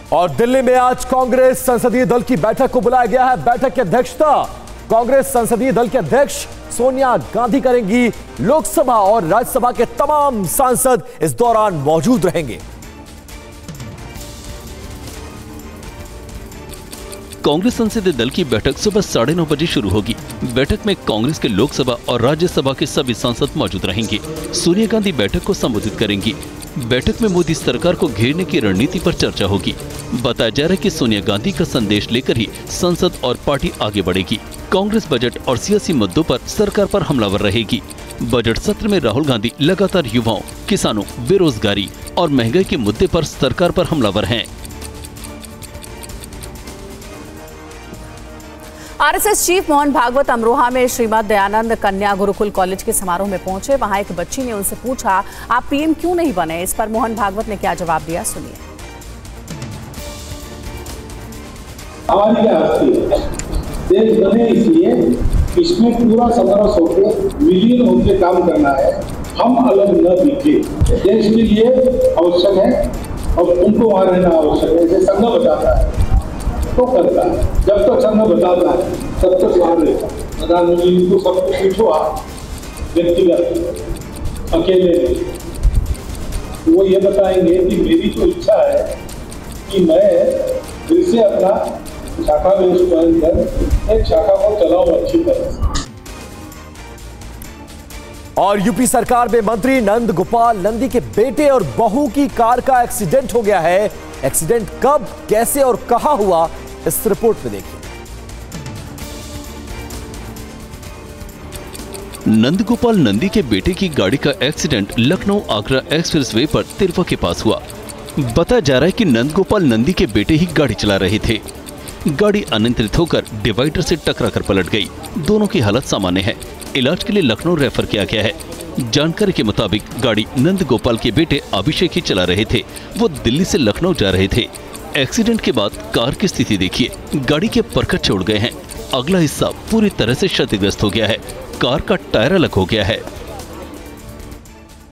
और दिल्ली में आज कांग्रेस संसदीय दल की बैठक को बुलाया गया है। बैठक की अध्यक्षता कांग्रेस संसदीय दल के अध्यक्ष सोनिया गांधी करेंगी। लोकसभा और राज्यसभा के तमाम सांसद इस दौरान मौजूद रहेंगे। कांग्रेस संसदीय दल की बैठक सुबह 9:30 बजे शुरू होगी। बैठक में कांग्रेस के लोकसभा और राज्यसभा के सभी सांसद मौजूद रहेंगे। सोनिया गांधी बैठक को संबोधित करेंगी। बैठक में मोदी सरकार को घेरने की रणनीति पर चर्चा होगी। बताया जा रहा है कि सोनिया गांधी का संदेश लेकर ही संसद और पार्टी आगे बढ़ेगी। कांग्रेस बजट और सियासी मुद्दों पर सरकार पर हमलावर रहेगी। बजट सत्र में राहुल गांधी लगातार युवाओं, किसानों, बेरोजगारी और महंगाई के मुद्दे पर सरकार पर हमलावर हैं। आरएसएस चीफ मोहन भागवत अमरोहा में श्रीमद दयानंद कन्या गुरुकुल कॉलेज के समारोह में पहुंचे। वहां एक बच्ची ने उनसे पूछा, आप पीएम क्यों नहीं बने? इस पर मोहन भागवत ने क्या जवाब दिया, सुनिए। हमारी क्या हस्ती है? देश बने इसलिए इसमें पूरा 1700 के मिलियन होकर काम करना है। हम अलग न दिखे, देश के लिए आवश्यक है और उनको वहां रहना आवश्यक है। जैसे संघ बताता है तो करता है, जब तक संघ बताता है तब तक वहां रहता है। प्रधानमंत्री को सब कुछ पूछो आप व्यक्तिगत अकेले, वो ये बताएंगे कि मेरी तो इच्छा है कि मैं फिर से अपना शाखा में एक शाखा को चलाऊं अच्छी तरह से। और यूपी सरकार में मंत्री नंद गोपाल नंदी के बेटे और बहू की कार का एक्सीडेंट हो गया है। एक्सीडेंट कब, कैसे और कहां हुआ, इस रिपोर्ट में देखिए। नंदगोपाल नंदी के बेटे की गाड़ी का एक्सीडेंट लखनऊ आगरा एक्सप्रेसवे पर तिरवा के पास हुआ। बताया जा रहा है कि नंदगोपाल नंदी के बेटे ही गाड़ी चला रहे थे। गाड़ी अनियंत्रित होकर डिवाइडर से टकराकर पलट गई। दोनों की हालत सामान्य है। इलाज के लिए लखनऊ रेफर किया गया है। जानकारी के मुताबिक गाड़ी नंदगोपाल के बेटे अभिषेक ही चला रहे थे। वो दिल्ली से लखनऊ जा रहे थे। एक्सीडेंट के बाद कार की स्थिति देखिए। गाड़ी के परखच छोड़ गए हैं। अगला हिस्सा पूरी तरह से क्षतिग्रस्त हो गया है। कार का टायर अलग हो गया है।